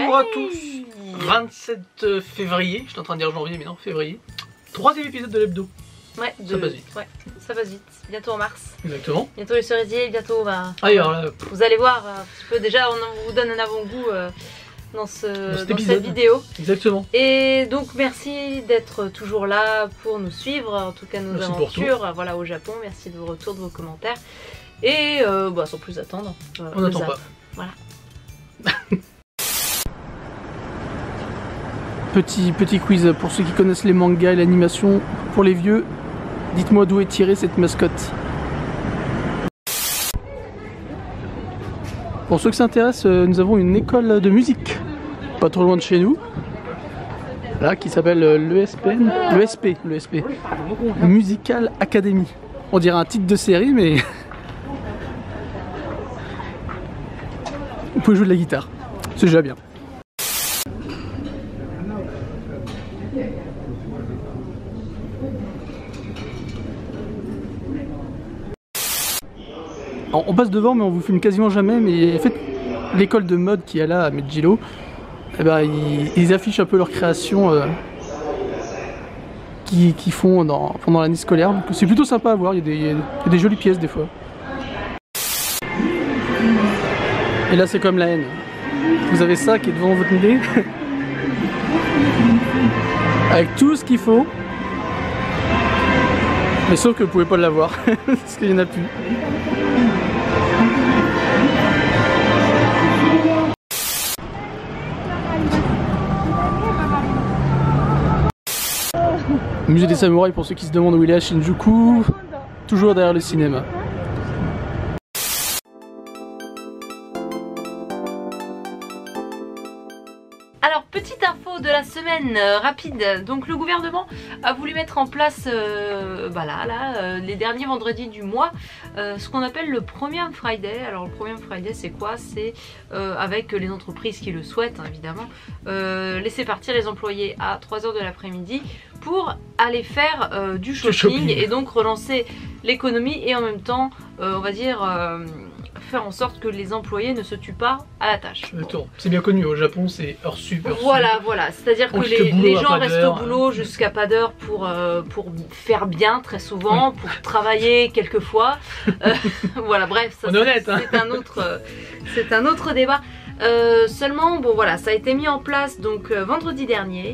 Bonjour à tous. 27 février, j'étais en train de dire janvier mais non, février. 3e épisode de l'hebdo. Ouais, ça passe vite. Ouais, ça passe vite. Bientôt en mars. Exactement. Bientôt les cerisiers, bientôt bah, alors là, vous allez voir un petit peu, déjà on vous donne un avant-goût dans cette vidéo. Exactement. Et donc merci d'être toujours là pour nous suivre, en tout cas nos merci aventures voilà, au Japon. Merci de vos retours, de vos commentaires. Et bah, sans plus attendre, on n'attend pas. Voilà. Petit quiz pour ceux qui connaissent les mangas et l'animation. Pour les vieux, dites-moi d'où est tirée cette mascotte. Pour ceux qui s'intéressent, nous avons une école de musique, pas trop loin de chez nous, là, qui s'appelle l'ESP, Musical Academy. On dirait un titre de série, mais vous pouvez jouer de la guitare, c'est déjà bien. Alors, on passe devant mais on vous filme quasiment jamais, mais en fait l'école de mode qui est là à Meijiro, eh ben, ils affichent un peu leur création qu'ils font pendant l'année scolaire, donc c'est plutôt sympa à voir, il y a des jolies pièces des fois. Et là c'est comme la haine, vous avez ça qui est devant votre nez, avec tout ce qu'il faut, mais sauf que vous pouvez pas l'avoir, parce qu'il n'y en a plus. Musée des samouraïs pour ceux qui se demandent où il est, à Shinjuku, toujours derrière le cinéma. Alors, petite info de la semaine rapide. Donc le gouvernement a voulu mettre en place les derniers vendredis du mois ce qu'on appelle le Premium Friday. Alors le Premium Friday c'est quoi? C'est avec les entreprises qui le souhaitent évidemment, laisser partir les employés à 3 h de l'après-midi pour aller faire du shopping et donc relancer l'économie et en même temps on va dire faire en sorte que les employés ne se tuent pas à la tâche. Bon. C'est bien connu, au Japon c'est heure sup. Voilà, c'est-à-dire que les gens restent au boulot jusqu'à pas d'heure pour faire bien très souvent, pour travailler quelquefois. Voilà, bref, ça, c'est un autre débat. Seulement, bon voilà, ça a été mis en place donc vendredi dernier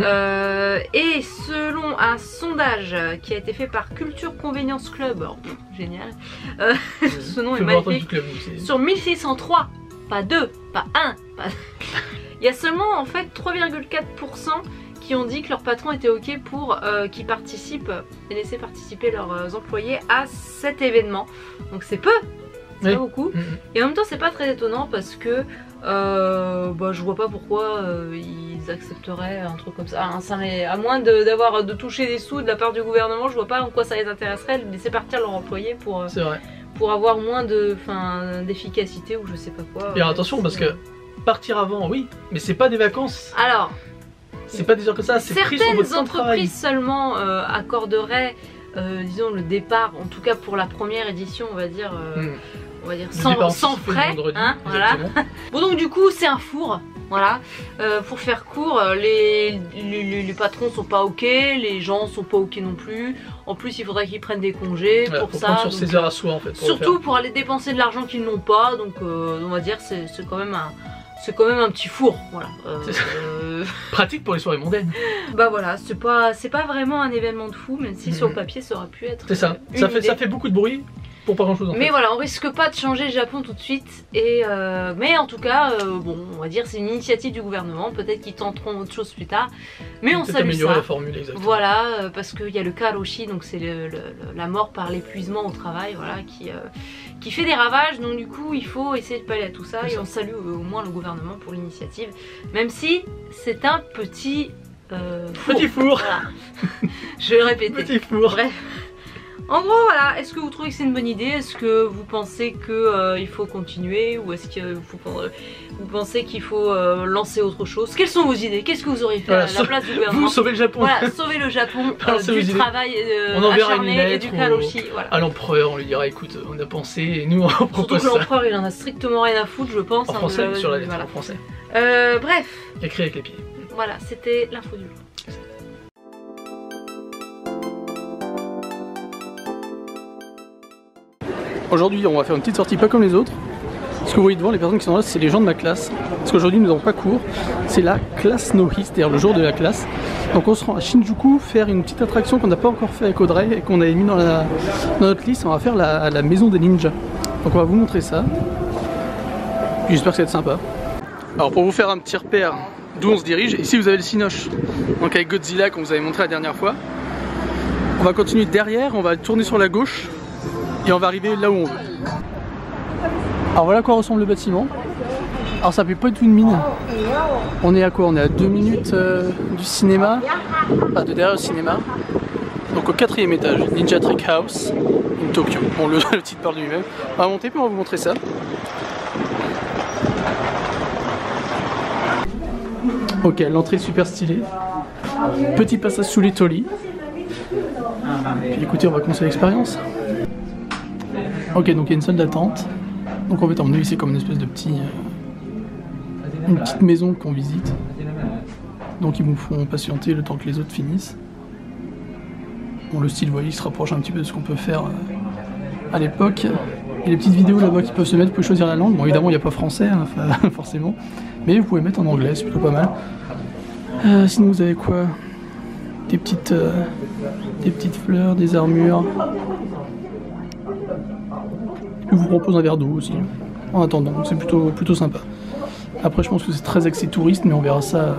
et selon un sondage qui a été fait par Culture Convenience Club, alors, génial, ce nom est magnifique, sur 1603, pas 2, pas 1, il y a seulement en fait 3,4% qui ont dit que leur patron était ok pour qu'ils participent et laisser participer leurs employés à cet événement, donc c'est peu. Pas beaucoup. Et en même temps c'est pas très étonnant parce que je vois pas pourquoi ils accepteraient un truc comme ça, à moins de toucher des sous de la part du gouvernement, je vois pas en quoi ça les intéresserait de laisser partir leurs employés pour avoir moins d'efficacité ou je sais pas quoi. Et alors, attention parce que partir avant oui, mais c'est pas des vacances. Alors c'est pas des heures que ça, c'est pris sur votre temps de travail. Certaines entreprises seulement accorderaient disons le départ, en tout cas pour la première édition on va dire sans frais, voilà. Bon donc du coup c'est un four, voilà. Pour faire court, les patrons sont pas ok, les gens sont pas ok non plus. En plus il faudrait qu'ils prennent des congés pour ça. Sur ses heures à soi en fait. Surtout pour aller dépenser de l'argent qu'ils n'ont pas, donc on va dire c'est quand même un petit four, voilà. Pratique pour les soirées mondaines. Bah voilà, c'est pas vraiment un événement de fou, même si sur le papier ça aurait pu être. C'est ça. Ça fait beaucoup de bruit pour pas grand chose. Mais voilà, on risque pas de changer le Japon tout de suite. Mais en tout cas, bon, on va dire c'est une initiative du gouvernement. Peut-être qu'ils tenteront autre chose plus tard. Mais on salue améliorer ça. La formule exactement. Voilà, parce qu'il y a le karoshi, donc c'est la mort par l'épuisement au travail, voilà, qui fait des ravages. Donc du coup, il faut essayer de pallier à tout ça. Et on salue au moins le gouvernement pour l'initiative, même si c'est un petit four. Voilà. Je vais le répéter. Petit four. Bref. En gros voilà, est-ce que vous trouvez que c'est une bonne idée? Est-ce que vous pensez qu'il faut continuer? Ou est-ce que vous pensez qu'il faut lancer autre chose? Quelles sont vos idées? Qu'est-ce que vous auriez fait à la place du gouvernement? Vous sauvez le Japon. Voilà, sauver le Japon du travail acharné et du kaloshi. Voilà. À l'empereur, on lui dira écoute, on a pensé et nous on propose surtout que ça. l'empereur il en a strictement rien à foutre je pense. En français, sur la lettre en français. Bref. Écrit avec les pieds. Voilà, c'était l'info du jour. Aujourd'hui, on va faire une petite sortie pas comme les autres. Ce que vous voyez devant, les personnes qui sont là, c'est les gens de ma classe. Parce qu'aujourd'hui, nous n'avons pas cours. C'est la classe no-hi, c'est-à-dire le jour de la classe. Donc on se rend à Shinjuku faire une petite attraction qu'on n'a pas encore fait avec Audrey et qu'on avait mis dans notre liste. On va faire la maison des ninjas. Donc on va vous montrer ça. J'espère que ça va être sympa. Alors pour vous faire un petit repère d'où on se dirige, ici vous avez le Cinoche. Donc avec Godzilla qu'on vous avait montré la dernière fois. On va continuer derrière, on va tourner sur la gauche. Et on va arriver là où on veut. Alors voilà à quoi ressemble le bâtiment. Alors ça fait pas du tout une mine. On est à quoi? On est à 2 minutes du cinéma. Enfin de derrière le cinéma. Donc au 4e étage, Ninja Trick House in Tokyo. Bon le titre parle de lui-même. On va monter puis on va vous montrer ça. Ok, l'entrée super stylée. Petit passage sous les tolis. Puis écoutez, on va commencer l'expérience. Ok, donc il y a une salle d'attente. Donc en fait, à mon avis, c'est comme une espèce de une petite maison qu'on visite. Donc ils nous font patienter le temps que les autres finissent. Bon, le style, vous voyez, il se rapproche un petit peu de ce qu'on peut faire à l'époque. Il y a des petites vidéos là-bas qui peuvent se mettre, vous pouvez choisir la langue. Bon, évidemment, il n'y a pas français, hein, forcément. Mais vous pouvez mettre en anglais, c'est plutôt pas mal. Sinon, vous avez quoi? Des petites fleurs, des armures. Je vous propose un verre d'eau aussi, en attendant, c'est plutôt sympa. Après je pense que c'est très axé touriste, mais on verra ça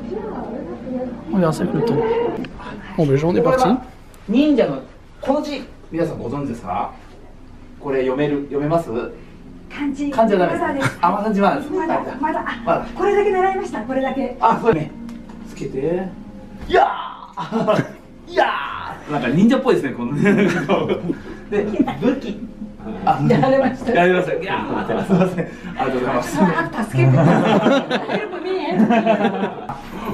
avec le temps. Bon ben on est parti. Ninja no koji, 皆さんご存知ですか？これ読めます？漢字はダメです。あ、漢字はです。まだこれだけ習いました。これだけ。あ、そうね。つけて。いやー。いやー。なんか忍者っぽいですねこの。で武器。やられました。やられました。いやー、すみません。ありがとうございます。あ、助けてください。ヘルプミー。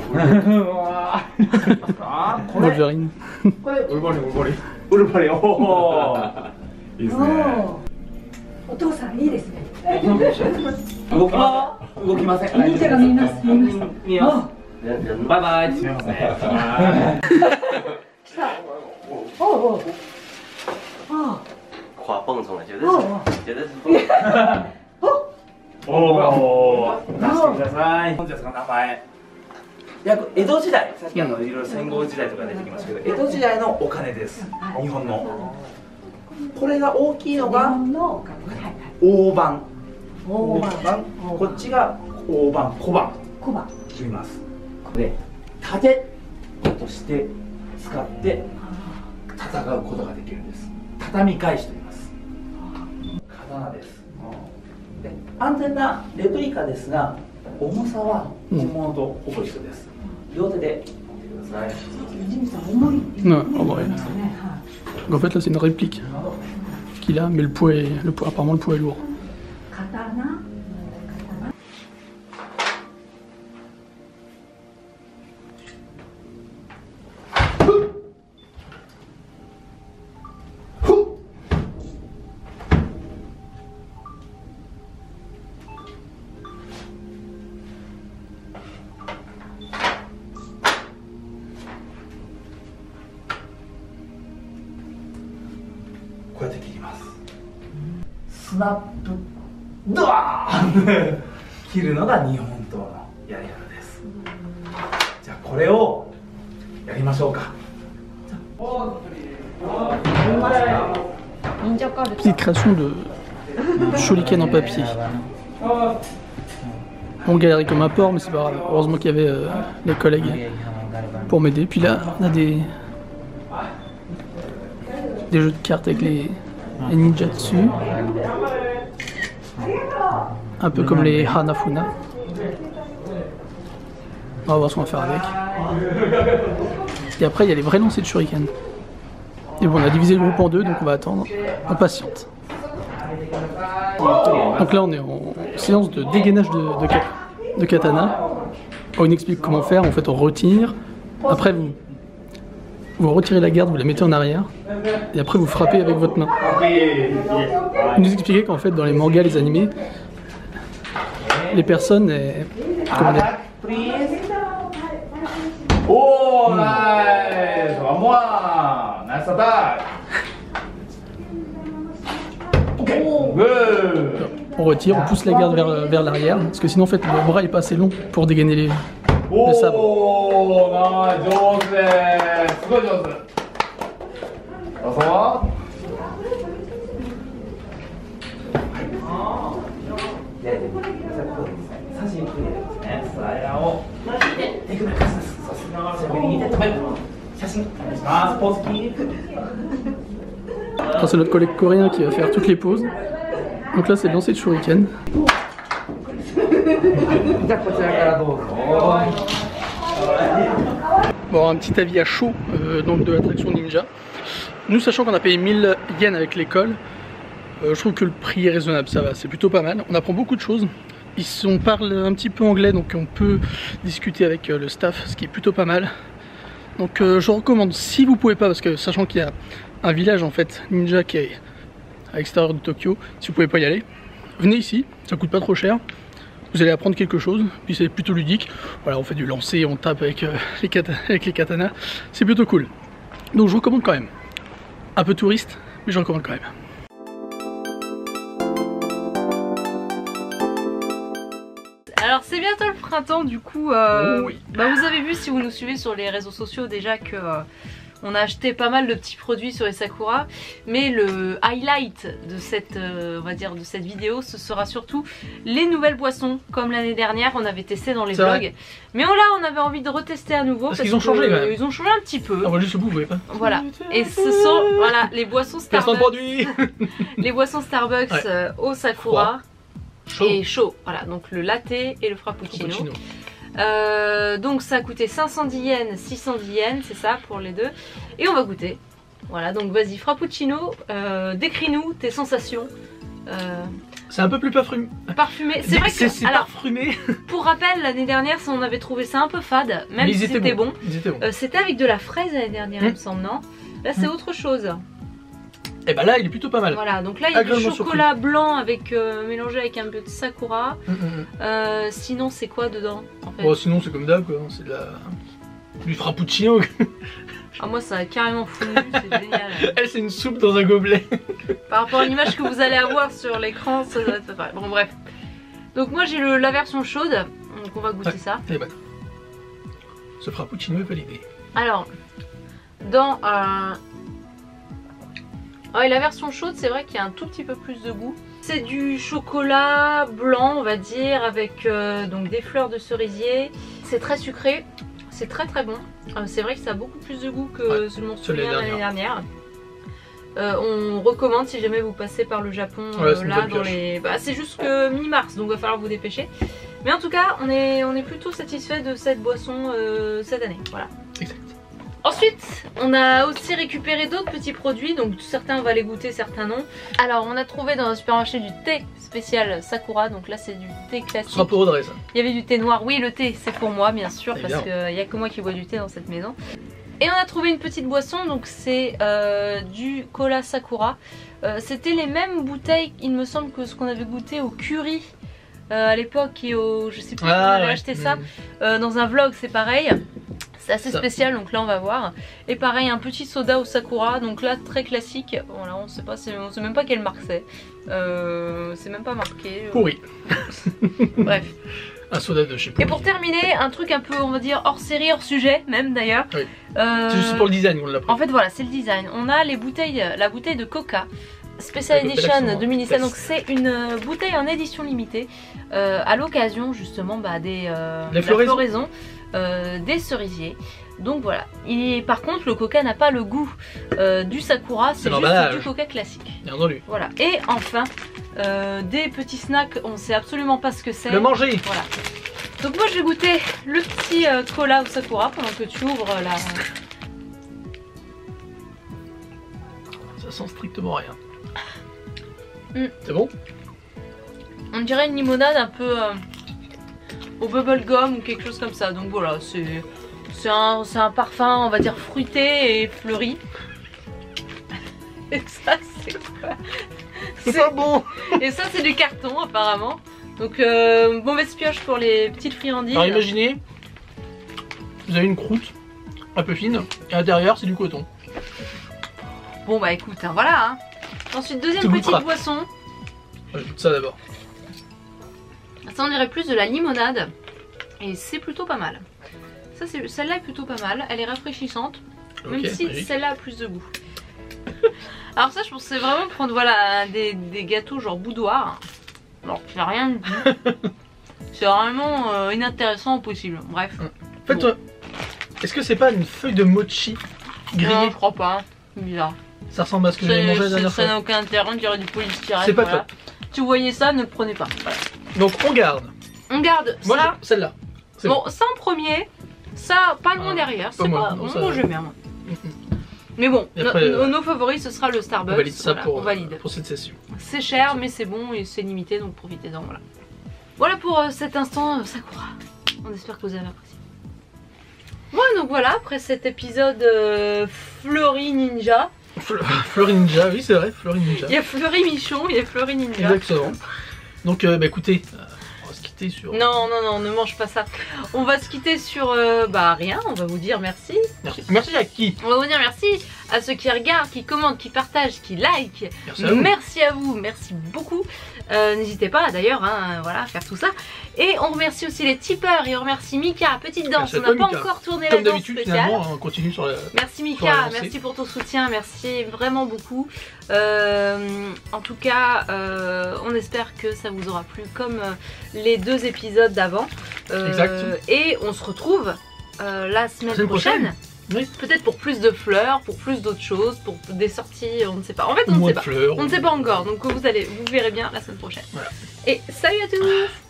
Wolverine. これウルヴァリン。おお。いいですね。 お父さんいいですね。 動きません。 忍者が見えます。 見えます。バイバイ。すみません。 来た。おう。 跨蹦出来，绝对是蹦。 おお。出してください。本日の名前。江戸時代、さっきいろいろ戦後時代とか出てきましたけど、江戸時代のお金です。日本の。これが大きいのが大判。こっちが大判、小判。と言います。で、盾として使って戦うことができるんです。畳返しと言います。刀です。で、安全なレプリカですが、重さは本物とほぼ一緒です。両手で持ってください。 Non, en vrai. En fait là c'est une réplique qu'il a, mais apparemment le poids est lourd. こうやって切ります。スナップドワーン切るのが日本刀のやり方です。じゃあこれをやりましょうか。 Petite création de shuriken en papier. On galérait comme un porc, mais c'est pas grave. Heureusement qu'il y avait les collègues pour m'aider. Puis là, on a des jeux de cartes avec les ninjas dessus. Un peu comme les Hanafuna. On va voir ce qu'on va faire avec. Et après, il y a les vrais lancers de shuriken. Et bon, on a divisé le groupe en deux, donc on va attendre. On patiente. Donc là, on est en séance de dégainage de katana. On explique comment faire. En fait, on retire. Après, vous retirez la garde, vous la mettez en arrière. Et après, vous frappez avec votre main. Il nous expliquait qu'en fait, dans les mangas, les animés, les personnes... comment dire, oh, nice! One more! Nice attack! Okay, good! On retire, on pousse la garde vers l'arrière, parce que sinon en fait le bras est pas assez long pour dégainer le sabre. Oh, nice! 上手です。すごい上手。どうぞ。三振プレーですね。スライダーを手首返します。そして右に手止める。写真お願いします。ポーズキー。 C'est notre collègue coréen qui va faire toutes les poses. Donc là c'est le lancer de shuriken. Bon, un petit avis à chaud donc de l'attraction Ninja. Nous, sachant qu'on a payé 1000 yens avec l'école, je trouve que le prix est raisonnable, ça va, c'est plutôt pas mal. On apprend beaucoup de choses. On parle un petit peu anglais, donc on peut discuter avec le staff, ce qui est plutôt pas mal. Donc je recommande, si vous pouvez pas, parce que sachant qu'il y a un village en fait ninja qui est à l'extérieur de Tokyo, si vous pouvez pas y aller, venez ici, ça coûte pas trop cher. Vous allez apprendre quelque chose, puis c'est plutôt ludique. Voilà, on fait du lancer, on tape avec les katanas, c'est plutôt cool. Donc je recommande quand même. Un peu touriste, mais je recommande quand même. Alors c'est bientôt le printemps, du coup oui. Bah, vous avez vu si vous nous suivez sur les réseaux sociaux déjà que on a acheté pas mal de petits produits sur les Sakura, mais le highlight de cette, on va dire, de cette vidéo, ce sera surtout les nouvelles boissons, comme l'année dernière on avait testé dans les vlogs. Mais là on avait envie de retester à nouveau parce qu'ils ont changé quand même. Ils ont changé un petit peu. On va juste le bout, vous voyez pas. Voilà. Et ce sont les boissons Starbucks. Produit. Les boissons Starbucks au Sakura. Chaud. Et chaud. Voilà, donc le latte et le frappuccino. Donc ça a coûté 510 yens, 610 yens, c'est ça pour les deux. Et on va goûter. Voilà, donc vas-y, frappuccino, décris-nous tes sensations. C'est un peu plus parfumé. C'est vrai que c'est parfumé. Pour rappel, l'année dernière, on avait trouvé ça un peu fade, même si c'était bon. C'était avec de la fraise l'année dernière, il me semble, non? Là, c'est autre chose. Et bah là il est plutôt pas mal. Voilà, donc là il y a du chocolat blanc avec mélangé avec un peu de sakura. Sinon c'est quoi dedans en fait? Bon, sinon c'est comme d'hab quoi, c'est du frappuccino. Ah moi ça a carrément fondu, c'est génial. Elle c'est une soupe dans un gobelet. Par rapport à l'image que vous allez avoir sur l'écran, ça doit être pareil. Bon bref. Donc moi j'ai la version chaude, donc on va goûter ça. Et bah, ce frappuccino est validé. Alors, dans la version chaude, c'est vrai qu'il y a un tout petit peu plus de goût. C'est du chocolat blanc, on va dire, avec donc des fleurs de cerisier. C'est très sucré, c'est très très bon. C'est vrai que ça a beaucoup plus de goût que ce dont on se souvient l'année dernière. On recommande si jamais vous passez par le Japon là dans les... Bah, c'est jusque mi-mars, donc il va falloir vous dépêcher. Mais en tout cas, on est plutôt satisfait de cette boisson cette année. Voilà. Exact. Ensuite, on a aussi récupéré d'autres petits produits, donc certains on va les goûter, certains non. Alors on a trouvé dans un supermarché du thé spécial Sakura, donc là c'est du thé classique. Ce sera pour Audrey ça. Il y avait du thé noir, oui le thé c'est pour moi bien sûr, parce qu'il n'y a que moi qui bois du thé dans cette maison. Et on a trouvé une petite boisson, donc c'est du cola Sakura. C'était les mêmes bouteilles, il me semble, que ce qu'on avait goûté au curry à l'époque et au... je sais plus, on avait acheté ça dans un vlog, c'est pareil. C'est assez spécial, donc là on va voir. Et pareil, un petit soda au Sakura, donc là très classique. Voilà, on sait pas, on sait même pas quelle marque c'est. C'est même pas marqué. Pourri. Bref. Un soda de chez Pourri. Et pour terminer, un truc un peu, on va dire, hors série, hors sujet, même d'ailleurs. Oui. C'est juste pour le design qu'on l'a pris. En fait, voilà, c'est le design. On a les bouteilles, la bouteille de Coca. Special Edition 2017, donc c'est une bouteille en édition limitée à l'occasion justement de la floraison des cerisiers. Donc voilà, par contre le coca n'a pas le goût du Sakura, c'est juste du coca classique. Bien entendu. Voilà, et enfin des petits snacks, on sait absolument pas ce que c'est. Le manger. Voilà. Donc moi je vais goûter le petit cola au Sakura pendant que tu ouvres la... Ça sent strictement rien. Mm. C'est bon? On dirait une limonade un peu au bubblegum ou quelque chose comme ça. Donc voilà, c'est un parfum, on va dire, fruité et fleuri. Et ça, c'est quoi? C'est pas bon. Et ça, c'est du carton apparemment. Donc mauvaise pioche pour les petites friandises. Alors imaginez, vous avez une croûte un peu fine et à l'intérieur c'est du coton. Bon bah écoute, hein, voilà. Hein. Ensuite, deuxième petite boisson. Je goûte ça d'abord. Ça on dirait plus de la limonade. Et c'est plutôt pas mal. Celle-là est plutôt pas mal. Elle est rafraîchissante. Même si celle-là a plus de goût. Alors ça je pensais vraiment prendre voilà des gâteaux genre boudoir. Alors c'est rien de goût. C'est vraiment inintéressant au possible. Bref. En fait, est-ce que c'est pas une feuille de mochi grillée? Non, je crois pas. C'est bizarre. Ça ressemble à ce que j'avais mangé la dernière fois. Ça n'a aucun intérêt, on dirait du polystyrène. C'est pas top. Si vous voyez ça, ne le prenez pas. Voilà. Donc on garde. On garde Moi, ça. Celle-là. Bon, ça en premier. Ça pas loin derrière. C'est pas. Moi j'aime bien. Mais bon, après, nos favoris ce sera le Starbucks. On valide ça voilà, pour cette session. C'est cher mais c'est bon et c'est limité donc profitez-en. Voilà. Voilà pour cet instant Sakura. On espère que vous avez apprécié. Ouais donc voilà, après cet épisode Fleury Ninja. Fleury Ninja, oui c'est vrai, Fleury Ninja. Il y a Fleury Michon, il y a Fleury Ninja. Exactement. Donc bah écoutez, on va se quitter sur... Non, ne mange pas ça. On va se quitter sur bah rien, on va vous dire merci. Merci à qui? On va vous dire merci à ceux qui regardent, qui commentent, qui partagent, qui like. Merci à vous, merci beaucoup. N'hésitez pas d'ailleurs voilà, à faire tout ça. Et on remercie aussi les tipeurs et on remercie Mika, petite danse. On n'a pas encore tourné la danse spéciale. Finalement, on continue sur la... Merci Mika, merci pour ton soutien, merci vraiment beaucoup. En tout cas, on espère que ça vous aura plu comme les 2 épisodes d'avant. Et on se retrouve la semaine prochaine. Oui. Peut-être pour plus de fleurs, pour plus d'autres choses, pour des sorties, on ne sait pas. En fait, on ne sait pas. On ne sait pas encore. Donc vous verrez bien la semaine prochaine. Voilà. Et salut à tous!